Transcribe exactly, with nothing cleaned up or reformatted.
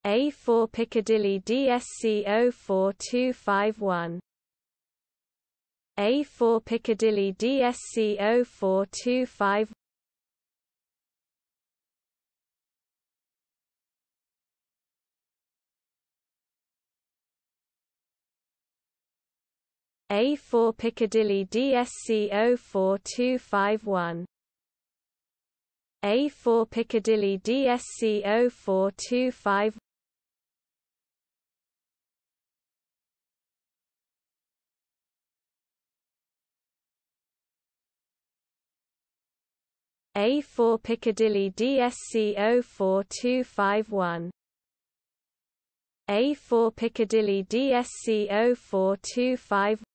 A four Piccadilly D S C zero four two five one. A four Piccadilly D S C zero four two five. A four Piccadilly D S C zero four two five one. A four Piccadilly D S C zero four two five. A four Piccadilly D S C zero four two five one. A four Piccadilly D S C zero four two five.